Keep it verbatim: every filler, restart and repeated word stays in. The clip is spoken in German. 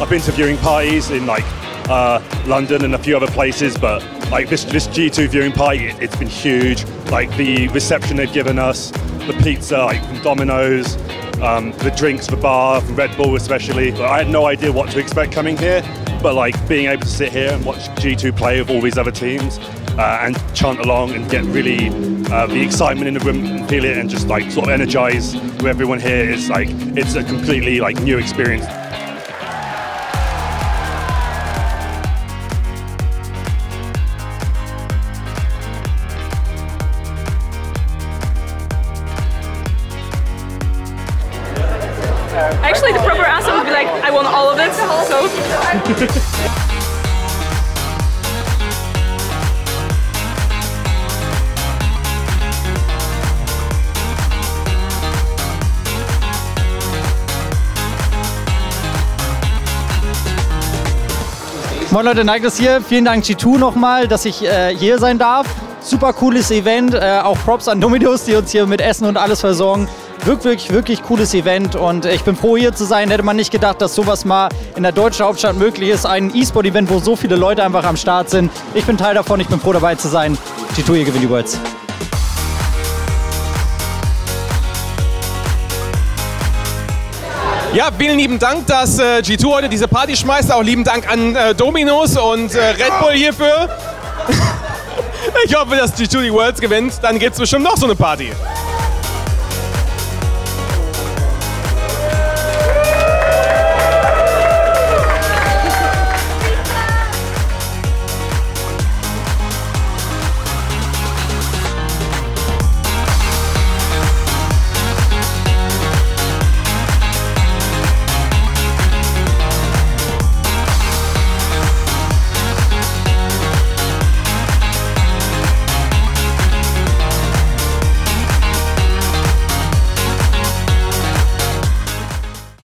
I've been to viewing parties in like uh, London and a few other places, but like this, this G two viewing party, it, it's been huge. Like the reception they've given us, the pizza like from Domino's, um, the drinks, the bar, from Red Bull especially. I had no idea what to expect coming here, but like being able to sit here and watch G two play with all these other teams uh, and chant along and get really uh, the excitement in the room and feel it and just like sort of energize with everyone here is like, it's a completely like new experience. Actually, the proper answer would be like, I won all of it, so... Moin Leute, Niklas hier. Vielen Dank G zwei nochmal, dass ich äh, hier sein darf. Super cooles Event. Äh, auch Props an Dominus, die uns hier mit Essen und alles versorgen. Wirklich, wirklich cooles Event und ich bin froh hier zu sein. Hätte man nicht gedacht, dass sowas mal in der deutschen Hauptstadt möglich ist. Ein E-Sport-Event, wo so viele Leute einfach am Start sind. Ich bin Teil davon, ich bin froh dabei zu sein. G zwei, ihr gewinnt die Worlds. Ja, vielen lieben Dank, dass äh, G zwei heute diese Party schmeißt. Auch lieben Dank an äh, Dominus und äh, Red Bull hierfür. Ich hoffe, dass G zwei die Worlds gewinnt. Dann gibt es bestimmt noch so eine Party.